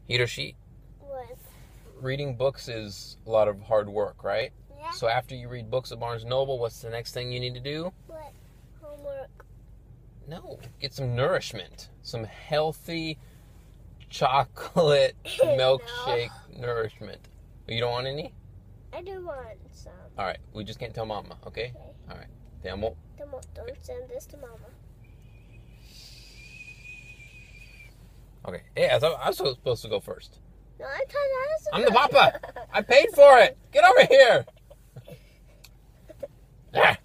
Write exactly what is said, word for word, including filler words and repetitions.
Hiroshi, What? reading books is a lot of hard work, right? Yeah. So after you read books at Barnes and Noble, what's the next thing you need to do? What? Homework. No, get some nourishment. Some healthy chocolate milkshake No. nourishment. You don't want any? I do want some. All right, we just can't tell Mama, okay? Okay. All right. Te amo. Don't, don't send this to Mama. Okay. Yeah, so I was supposed to go first. No, I thought I was I'm the papa. I paid for it. Get over here. Ah.